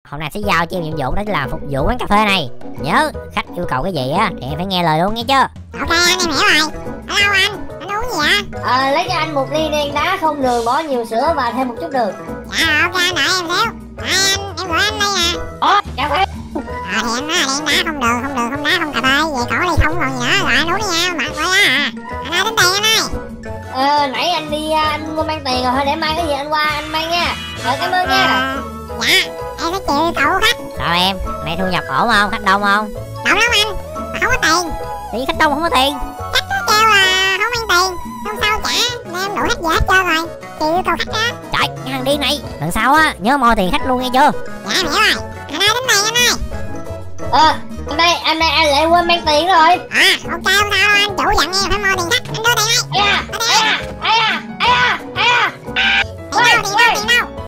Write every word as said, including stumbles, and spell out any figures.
hôm nay sẽ giao cho em nhiệm vụ đó là phục vụ quán cà phê này. Nhớ khách yêu cầu cái gì á thì em phải nghe lời luôn nghe chưa? Ok anh, em hiểu rồi. Hello anh, anh uống gì ạ? Ờ, lấy cho anh một ly đen đá không đường, bỏ nhiều sữa và thêm một chút đường. Dạ ok anh, đợi em xíu. Đợi anh, em gọi anh đây nè. Ủa, cà phê. Ờ thì anh nói là đen đá không đường, không đường, không đá, không cà phê. Vậy cổ ly không còn gì nữa, rồi anh uống đi nha, mặt gọi đó à. Anh ơi tính tiền anh ơi. Ờ, nãy anh đi anh mua mang tiền rồi, thôi để mai cái gì anh qua anh mang nha. Rồi cảm ơn nha. Ờ, dạ, em sẽ chịu cậu khách. Sao em, nay thu nhập ổn không? Khách đông không? Đậu lắm anh, mà không có tiền. Thì khách đông không có tiền. Khách nó kêu là không mang tiền, không sao trả, nên em đủ hết giờ hết trơn rồi. Chịu cậu khách đó. Trời, cái thằng điên này, lần sau á nhớ moi tiền khách luôn nghe chưa? Dạ em hiểu rồi. Anh ơi tính tiền anh ơi. Ờ, anh đây, anh đây, anh lại quên mang tiền rồi. À ok không sao đâu anh, chủ dặn em phải mua tiền khách, anh đưa tiền đây. Ây da, ây da, ây da, ây da, ây da. Tiền đâu, tiền đâu, tiền đâu.